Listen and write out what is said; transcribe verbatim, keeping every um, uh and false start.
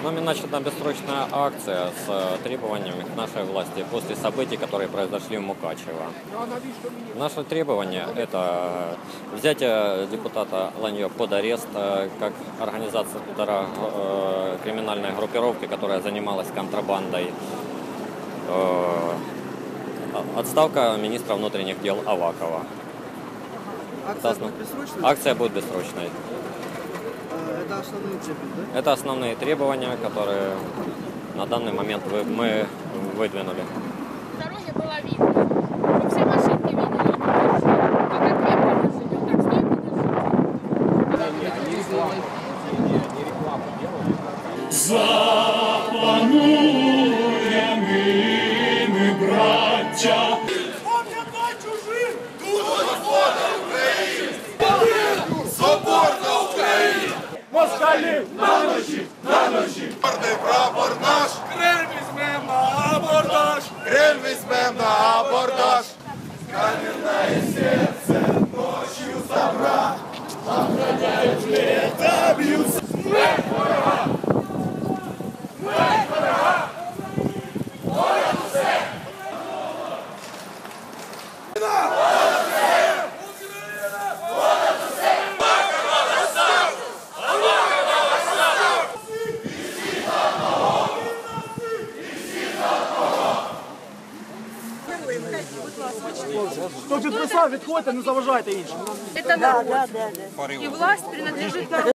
Нами начата бессрочная акция с требованиями к нашей власти после событий, которые произошли в Мукачево. Наше требование – это взятие депутата Ланьо под арест как организатора э, криминальной группировки, которая занималась контрабандой, э, отставка министра внутренних дел Авакова. Акция будет бессрочной? Акция будет бессрочной. Это основные требования, да? Это основные требования, которые на данный момент вы- мы выдвинули. Дороге было видно. Мы все машинки видели. А как крепко мы живем, так стойко Запануем и мы, браття. Москалі на ночі, на ночі. Гордий прапор наш, Криль візьмем на абордаж. криль візьмем на абордаж. Каменное сердце ночью собрат. Охраняют лето, бьются. Смерть ворога! Смерть ворога! Понад усе! Хто підписав, відходьте, не заважайте іншим. Это народ. И власть принадлежит народу.